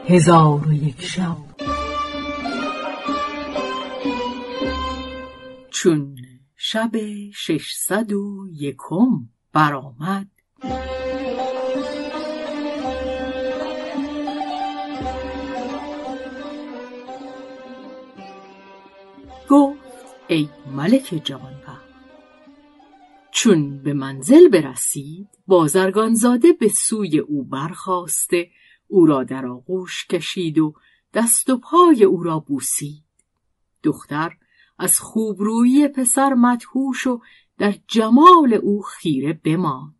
1001 شب. چون شب 601 برآمد، گفت ای ملک جوانبخت، چون به منزل برسید بازرگانزاده به سوی او برخاسته او را در آغوش کشید و دست و پای او را بوسید. دختر از خوبرویی پسر مدهوش و در جمال او خیره بماند.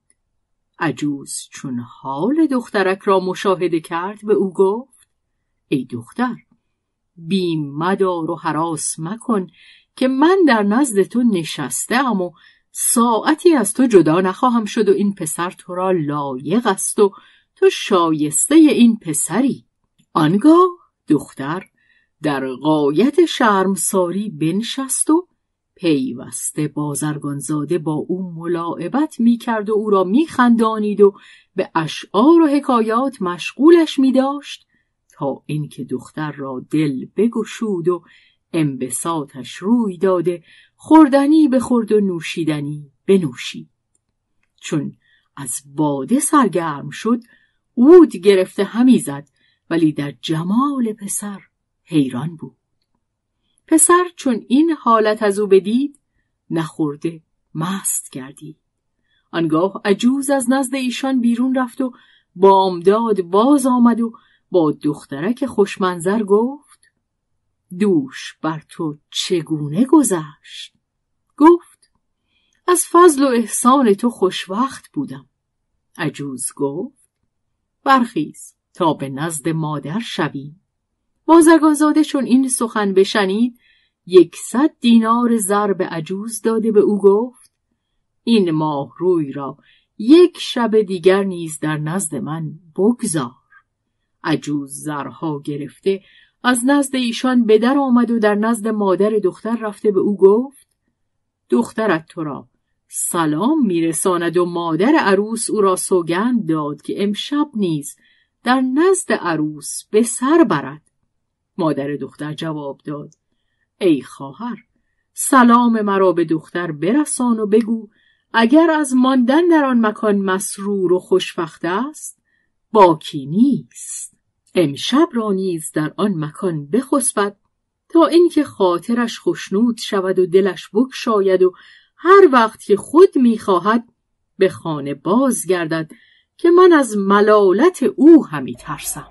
عجوز چون حال دخترک را مشاهده کرد به او گفت ای دختر، بیم مدار و هراس مکن که من در نزد تو نشسته‌ام و ساعتی از تو جدا نخواهم شد و این پسر تو را لایق است و تو شایسته این پسری. آنگاه دختر در غایت شرمساری بنشست و پیوسته بازرگانزاده با او ملاعبت می‌کرد و او را می‌خندانید و به اشعار و حکایات مشغولش می‌داشت تا اینکه دختر را دل بگشود و انبساطش روی داده خوردنی بخورد و نوشیدنی بنوشید. چون از باده سرگرم شد عود گرفته همی زد، ولی در جمال پسر حیران بود. پسر چون این حالت از او بدید نخورده مست گردید. آنگاه عجوز از نزد ایشان بیرون رفت و بامداد باز آمد و با دخترک خوشمنظر گفت دوش بر تو چگونه گذشت؟ گفت از فضل و احسان تو خوشوقت بودم. عجوز گفت برخیز تا به نزد مادر شویم. بازرگانزاده چون این سخن بشنید 100 دینار زر به عجوز داده به او گفت این ماه روی را 1 شب دیگر نیز در نزد من بگذار. عجوز زرها گرفته از نزد ایشان به در آمد و در نزد مادر دختر رفته به او گفت دخترت تو را سلام میرساند و مادر عروس او را سوگند داد که امشب نیز در نزد عروس به سر برد. مادر دختر جواب داد ای خواهر، سلام مرا به دختر برسان و بگو اگر از ماندن در آن مکان مسرور و خوشبخت است باکی نیست. امشب را نیز در آن مکان بخسبد تا اینکه خاطرش خوشنود شود و دلش بگشاید و هر وقت که خود می‌خواهد به خانه باز گردد که من از ملالت او همی ترسم.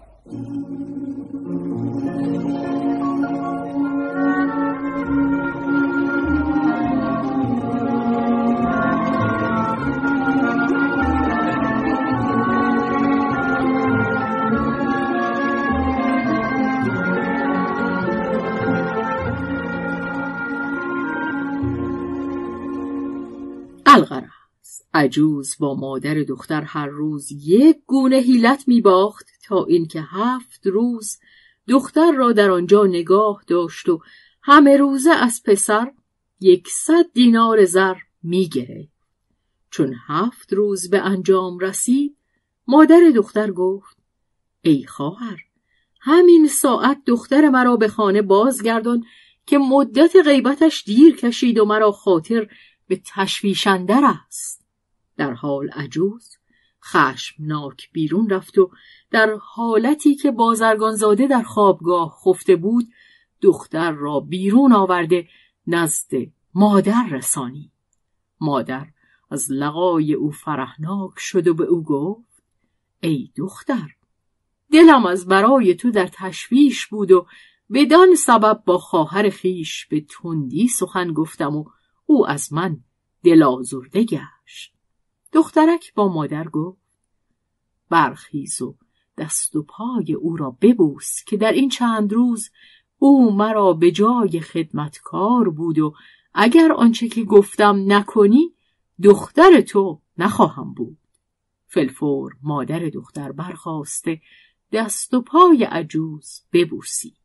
الغرض عجوز با مادر دختر هر روز 1 گونه حیلت می‌باخت تا اینکه 7 روز دختر را در آنجا نگاه داشت و همه روزه از پسر 100 دینار زر می‌گرفت. چون 7 روز به انجام رسید مادر دختر گفت ای خواهر، همین ساعت دختر مرا به خانه بازگردان که مدت غیبتش دیر کشید و مرا خاطر به تشویش اندر است. در حال عجوز خشمناک بیرون رفت و در حالتی که بازرگانزاده در خوابگاه خفته بود دختر را بیرون آورده نزد مادر رسانی. مادر از لقای او فرحناک شد و به او گفت ای دختر، دلم از برای تو در تشویش بود و بدان سبب با خواهر خیش به تندی سخن گفتم و او از من دل آزرده گشت. دخترک با مادر گفت برخیز و دست و پای او را ببوس که در این چند روز او مرا به جای خدمتکار بود و اگر آنچه که گفتم نکنی دختر تو نخواهم بود. فی‌الفور مادر دختر برخاسته دست و پای عجوز ببوسید.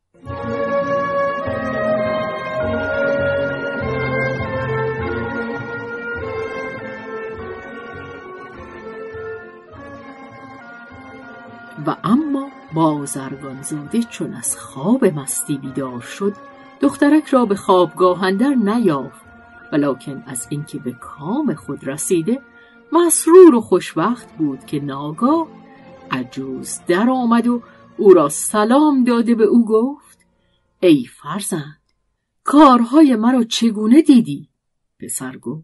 و اما بازرگانزاده چون از خواب مستی بیدار شد دخترک را به خوابگاه اندر نیافت، ولکن از اینکه به کام خود رسیده مسرور و خوشوقت بود که ناگاه عجوز در آمد و او را سلام داده به او گفت: ای فرزند، کارهای مرا چگونه دیدی؟ پسر گفت: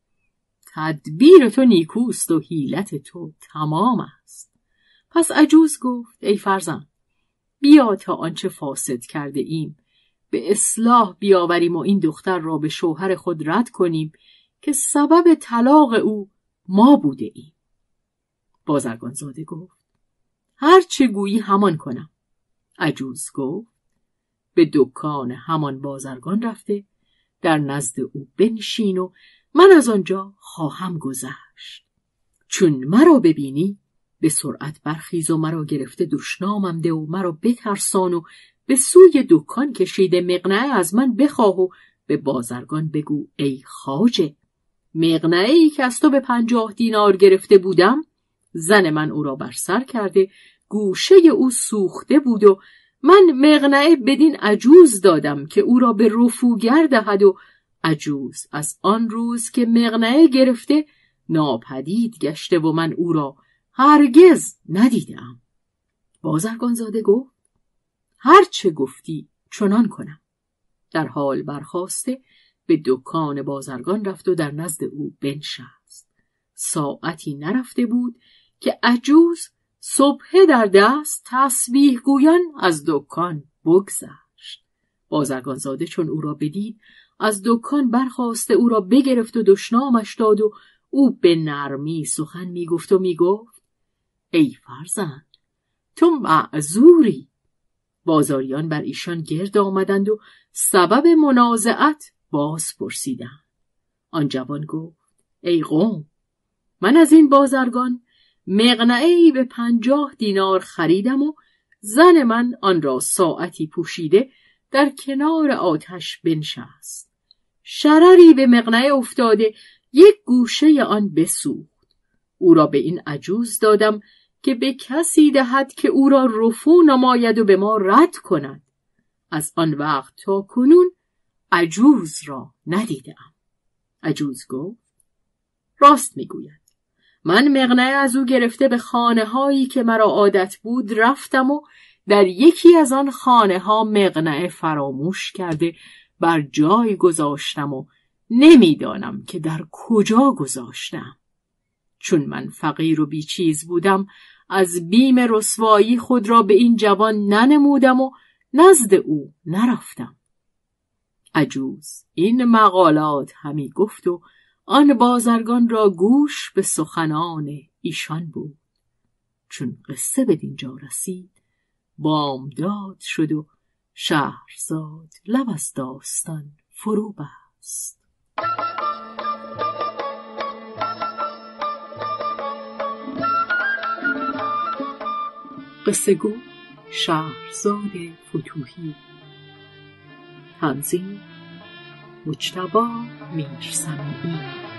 تدبیر تو نیکوست و حیلت تو تمام است. پس عجوز گفت: ای فرزند، بیا تا آنچه فاسد کرده ایم به اصلاح بیاوریم و این دختر را به شوهر خود رد کنیم که سبب طلاق او ما بوده ایم. بازرگانزاده گفت: هر چه گویی همان کنم. عجوز گفت: به دکان همان بازرگان رفته در نزد او بنشین و من از آنجا خواهم گذشت. چون مرا ببینی به سرعت برخیز و مرا گرفته دشنامم ده و مرا بترسان و به سوی دکان کشیده مقنعه از من بخواه و به بازرگان بگو: ای خواجه، مقنعه‌ای که از تو به 50 دینار گرفته بودم، زن من او را بر سر کرده، گوشه او سوخته بود و من مقنعه بدین عجوز دادم که او را به رفوگر دهد و عجوز از آن روز که مقنعه گرفته ناپدید گشته و من او را هرگز ندیدم. بازرگانزاده گفت: هر چه گفتی چنان کنم. در حال برخاسته به دکان بازرگان رفت و در نزد او بنشست. ساعتی نرفته بود که عجوز صبح در دست تسبیح گویان از دکان بگذشت. بازرگانزاده چون او را بدید از دکان برخاسته او را بگرفت و دشنامش داد و او به نرمی سخن میگفت و میگفت: ای فرزند، تو معذوری. بازاریان بر ایشان گرد آمدند و سبب منازعت باز پرسیدند. آن جوان گفت: ای قوم، من از این بازرگان مقنعه‌ای به 50 دینار خریدم و زن من آن را ساعتی پوشیده در کنار آتش بنشست. شرری به مقنعه افتاده، یک گوشه آن بسوخت. او را به این عجوز دادم که به کسی دهد که او را رفو نماید و به ما رد کند. از آن وقت تا کنون عجوز را ندیدم. عجوز گفت: راست میگوید. من مقنعه از او گرفته به خانه هایی که مرا عادت بود رفتم و در یکی از آن خانه ها مقنعه فراموش کرده بر جای گذاشتم و نمیدانم که در کجا گذاشتم. چون من فقیر و بیچیز بودم از بیم رسوایی خود را به این جوان ننمودم و نزد او نرفتم. عجوز این مقالات همی گفت و آن بازرگان را گوش به سخنان ایشان بود. چون قصه به دینجا رسید بامداد شد و شهرزاد لب از داستان فرو بست. قصه گو شهرزاد فتوحی. تنظیم مجتبی میرسمی.